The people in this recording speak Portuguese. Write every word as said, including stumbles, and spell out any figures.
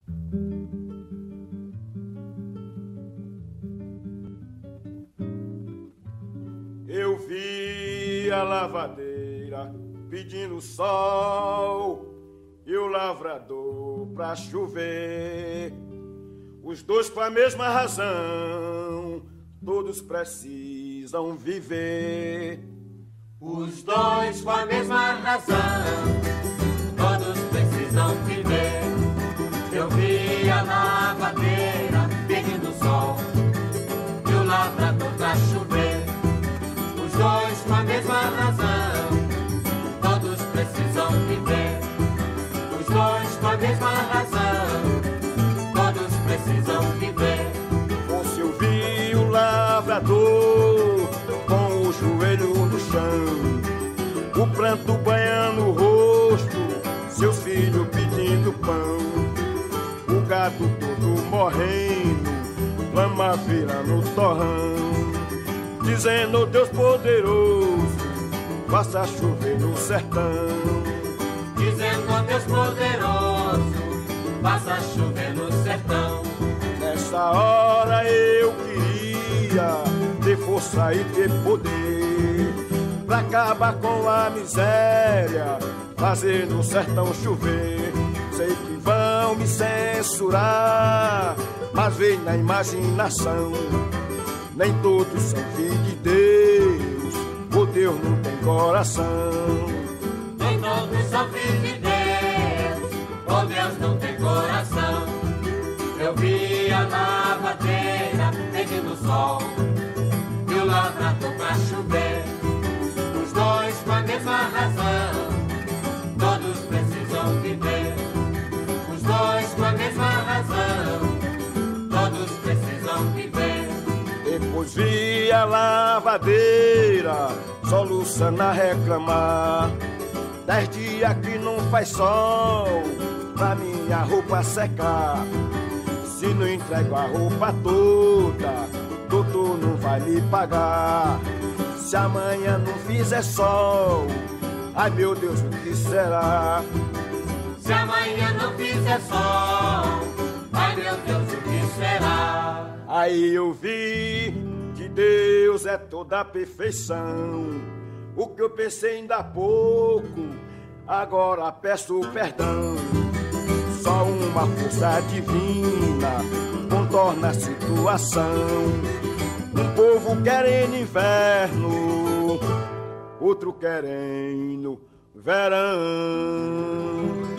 Eu vi a lavadeira pedindo sol e o lavrador pra chover. Os dois com a mesma razão, todos precisam viver. Os dois com a mesma razão, todos precisam viver. Eu vi a lavadeira pedindo sol e o lavrador pra chover. Os dois com a mesma razão, todos precisam viver. Os dois com a mesma razão, todos precisam viver. Você ouviu o lavrador com o joelho no chão, o pranto banhando o rosto, seus filhos pedindo pão, o gado todo morrendo, lama virando torrão, dizendo: Deus poderoso, faça chover no sertão. Dizendo: Deus poderoso, faça chover no sertão. Nessa hora eu queria ter força e ter poder pra acabar com a miséria, fazer no sertão chover. Sei que vão me censurar, mas vem na imaginação. Nem todos são filhos de Deus, o Deus não tem coração. Nem todos são filhos de Deus, o Deus não tem coração. Eu vi a lavadeira pedindo sol e o lavrador pra chover. Os dois com a mesma razão, todos precisam viver. Os dois com a mesma razão, todos precisam viver. Depois vi a lavadeira soluçando a reclamar. Dez dias que não faz sol pra minha roupa secar. Se não entrego a roupa toda, doutor não vai me pagar. Se amanhã não fizer sol, ai meu Deus, o que será? Se amanhã não fizer sol, ai meu Deus, o que será? Aí eu vi que Deus é toda a perfeição. O que eu pensei ainda há pouco, agora peço perdão. Só uma força divina contorna a situação. Um povo querendo inverno, outro querendo verão.